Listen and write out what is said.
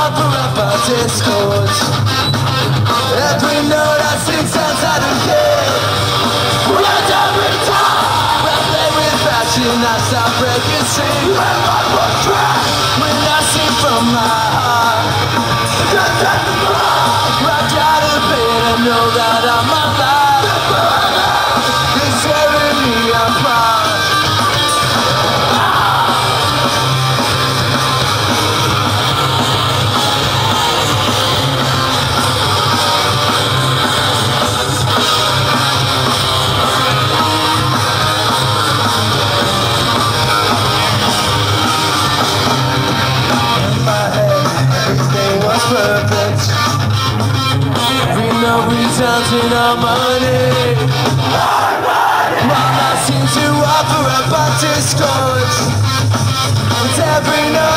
offer up our discord. Every note I sing sounds out of key. And every time I play with passion, I start breaking free. When I was trapped, when I sing from my heart, I gotta be to know that I'm alive. It's tearing me apart. Perfect. We know we counting our money. While I seem to offer up our discord. With every note